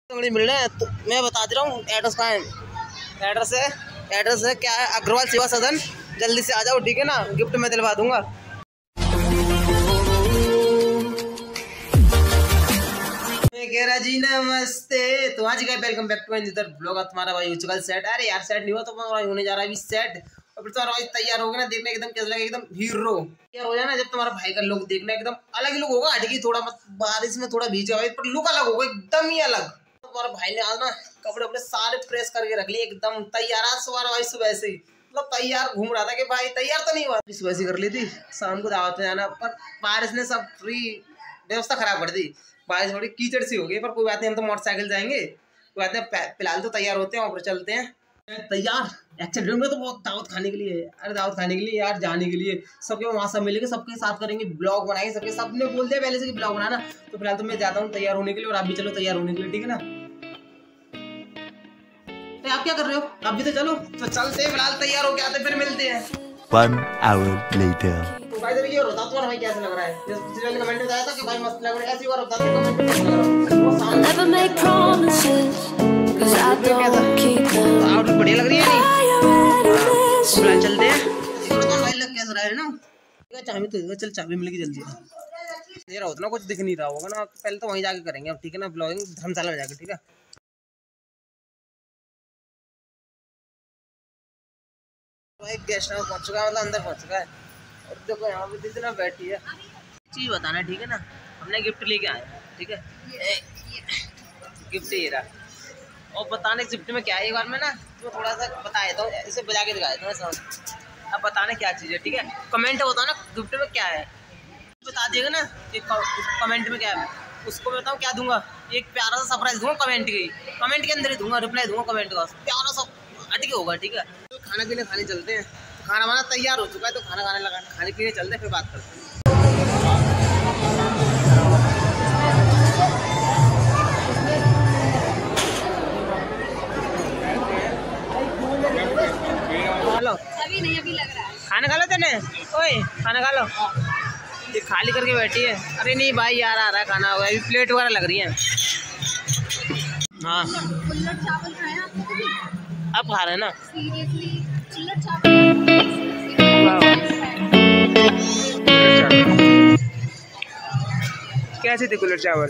मिल रहे हैं तो मैं बता दे रहा हूँ एड्रेस कहाँ है। एड्रेस है क्या है, अग्रवाल सेवा सदन। जल्दी से आ जाओ, ठीक है ना, गिफ्ट मैं दिलवा दूंगा। जी नमस्ते। तो आज का वेलकम बैक टू इधर ब्लॉग। तुम्हारा भाई हो चुका सेट। अरे यार सेट नहीं हुआ तो भाई होने जा रहा है अभी सेट। और फिर तुम्हारा भाई तैयार हो गया ना, देखने एकदम कैसा लगेगा, एकदम हीरो तैयार हो जाना। जब तुम्हारा भाई का लुक देखना एकदम अलग ही लुक होगा। हटकी थोड़ा मत, बारिश में थोड़ा भीजा भाई, पर लुक अलग होगा, एकदम ही अलग। तुम्हारा भाई ने आज ना कपड़े वपड़े सारे प्रेस करके रख लिए, एकदम तैयार। आज तुम्हारा भाई सुबह से ही मतलब तैयार घूम रहा था कि भाई तैयार तो नहीं हुआ। सुबह से कर ली थी, शाम को दावत में जाना, पर बारिश ने सब फ्री व्यवस्था खराब कर दी। बारिश थोड़ी कीचड़ सी हो गई, पर कोई बात नहीं, हम तो मोटरसाइकिल जाएंगे, कोई बात नहीं। फिलहाल तो तैयार होते हैं और चलते हैं। तैयार एक्चुअली में तो बहुत दावत खाने के लिए। अरे दावत खाने के लिए यार, जाने के लिए सबके वहाँ सब मिलेंगे, सबके साथ करेंगे, ब्लॉग बनाएंगे सबके। सबने बोल दिया पहले से कि ब्लॉग बनाना। तो फिलहाल तो मैं जाता हूँ तैयार होने के लिए, और आप भी चलो तैयार होने के लिए, ठीक है ना। आप क्या कर रहे हो? आप भी तो चलो। तो चलते हैं, फिलहाल तैयार हो के आते, फिर मिलते हैं। 1 hour later. तो भाई ये बता तुम्हारा भाई कैसा लग रहा है? पिछले वाले कमेंट में बताया था कि भाई मस्त लग रहा है, ऐसी बार बता दो कमेंट में। Never make promises cuz I don't keep them। Out बढ़िया लग रही है नहीं? फिलहाल चलते हैं। तो भाई लग कैसा रहा है ना? चाबी तो चल, चाबी मिल गई जल्दी। ये रहा उतना कुछ दिख नहीं रहा होगा ना, पहले तो वहीं जाके करेंगे अब, ठीक है ना, ब्लॉगिंग धर्मशाला में जाके, ठीक है। भाई गेस्ट हाउस पहुंच चुका है, मतलब अंदर पहुंच चुका है। और देखो यहाँ पे दीदी ना बैठी है। चीज बताना, ठीक है ना, हमने गिफ्ट लेके आए, ठीक है। गिफ्ट ये रहा, और बताने गिफ्ट में क्या है, एक बार में ना तो थोड़ा सा बता देता हूँ, इसे बजा के दिखा देता हूँ। अब बताना क्या चीज़ है, ठीक है। कमेंट बताना गिफ्ट में क्या है, बता दिएगा ना कि कमेंट में क्या है। उसको मैं बताऊँ क्या दूंगा, एक प्यारा सा सरप्राइज दूंगा। कमेंट के अंदर ही दूंगा, रिप्लाई दूंगा कमेंट का, प्यारा सा हटके होगा, ठीक है। तो खाना पीने खाने चलते हैं। खाना वाना तैयार हो चुका है, तो खाना खाने पीने चलते हैं, फिर बात करते हैं। हेलो, अभी नहीं, अभी लग रहा है। खाना खा लो तेने, ओए खाना खा लो। ये खाली करके बैठी है। अरे नहीं भाई यार, आ रहा है खाना, अभी प्लेट वगैरह लग रही है। हाँ चावल खाया अब खा रहे हैं ना। कैसे थे कुल्हड़ चावल?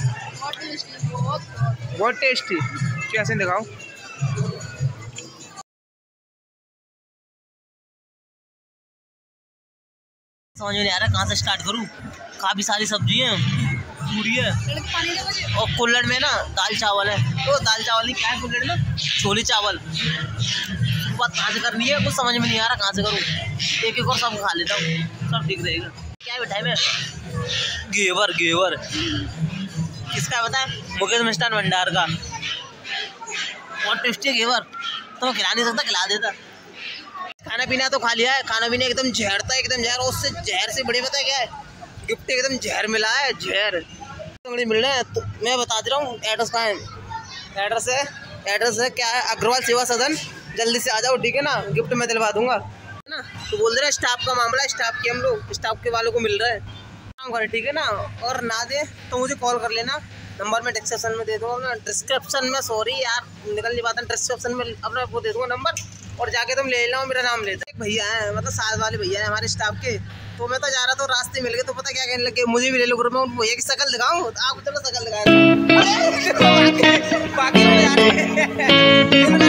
बहुत टेस्टी। कैसे दिखाओ? समझ में नहीं आ रहा कहाँ से स्टार्ट करूँ। काफी सारी सब्जी है, पूरी है, और कुल्हड़ में ना दाल चावल है। तो दाल चावल नहीं, क्या है कुल्हड़ में? छोले चावल। बात कहाँ से करनी है कुछ समझ में नहीं आ रहा, कहाँ से करूँ। एक और सब खा लेता हूँ, सब ठीक रहेगा। क्या बैठा है मैं? घेवर किसका पता है? मुकेश मिष्ठान भंडार का। बहुत टेस्टी है घेवर, तो मैं खिला नहीं सकता, खिला देता। खाना पीना तो खा लिया है, खाना पीना एकदम जहर था, एकदम जहर। और उससे जहर से बड़े पता है क्या है? गिफ्ट एकदम जहर मिला है, जहर मिल रहे हैं। तो मैं बता दे रहा हूँ एड्रेस कहाँ है। एड्रेस है क्या है, अग्रवाल सेवा सदन। जल्दी से आ जाओ, ठीक है ना, गिफ्ट मैं दिलवा दूंगा, है ना। तो बोल रहे हैं स्टाफ का मामला है, स्टाफ के हम लोग स्टाफ के वालों को मिल रहा है, काम करें, ठीक है ना। और ना दे तो मुझे कॉल कर लेना, नंबर में डिस्क्रिप्शन में दे दूँगा ना, डिस्क्रिप्शन में, सॉरी यार निकल नहीं पाता, डिस्क्रिप्शन में अपना वो दे दूँगा नंबर, और जाके तुम ले लो, मेरा नाम लेते। एक भैया है, मतलब साथ वाले भैया है हमारे स्टाफ के। तो मैं तो जा रहा था, रास्ते मिल गए, तो पता क्या कहने लगे, मुझे भी ले लो ग्रुप में। उनको भैया की शक्ल दिखाऊं? आप चलो शक्ल दिखाएं। बाकी